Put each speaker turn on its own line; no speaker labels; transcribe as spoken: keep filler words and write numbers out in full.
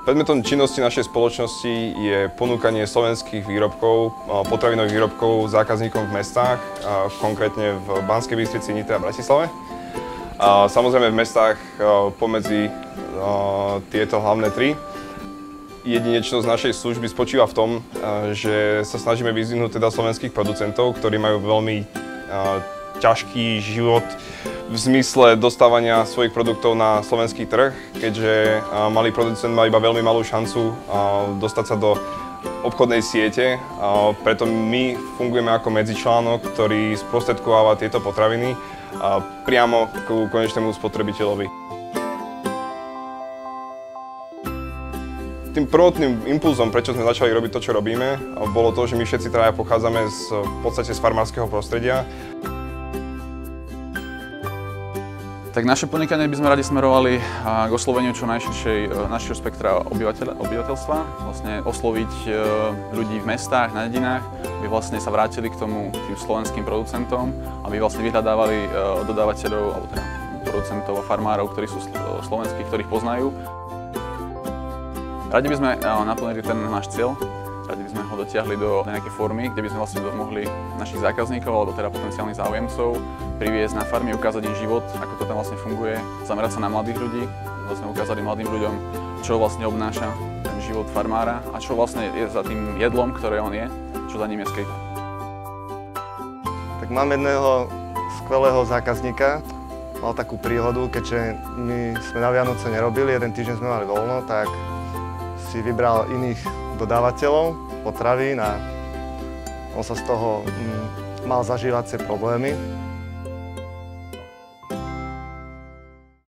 Predmetom činnosti našej spoločnosti je ponúkanie slovenských výrobkov, potravinových výrobkov zákazníkom v mestách, konkrétne v Banskej Bystrici, Nitre a Bratislave. A samozrejme v mestách pomedzi tieto hlavné tri. Jedinečnosť našej služby spočíva v tom, že sa snažíme vyzdvihnúť teda slovenských producentov, ktorí majú veľmi ťažký život v zmysle dostávania svojich produktov na slovenský trh, keďže malý producent má iba veľmi malú šancu dostať sa do obchodnej siete. Preto my fungujeme ako medzičlánok, ktorý sprostredkováva tieto potraviny priamo ku konečnému spotrebiteľovi. Tým prvotným impulzom, prečo sme začali robiť to, čo robíme, bolo to, že my všetci traja pochádzame z, v podstate z farmárskeho prostredia.
Tak naše podnikanie by sme radi smerovali k osloveniu čo najširšej, najširšieho spektra obyvateľ, obyvateľstva, vlastne osloviť ľudí v mestách, na dedinách, aby vlastne sa vrátili k tomu tým slovenským producentom, aby vlastne vyhľadávali dodávateľov, alebo teda producentov a farmárov, ktorí sú slovenskí, ktorých poznajú. Radi by sme naplnili ten náš cieľ. Radi by sme ho dotiahli do nejakej formy, kde by sme vlastne mohli našich zákazníkov alebo teda potenciálnych záujemcov priviesť na farmy, ukázať im život, ako to tam vlastne funguje, zamerať sa na mladých ľudí, vlastne ukázať mladým ľuďom, čo vlastne obnáša ten život farmára a čo vlastne je za tým jedlom, ktoré on je, čo za ním je skryté.
Tak mám jedného skvelého zákazníka, mal takú príhodu, keďže my sme na Vianoce nerobili, jeden týždeň sme mali voľno, tak si vybral iných dodávateľov potravín a on sa z toho mm, mal zažívacie problémy.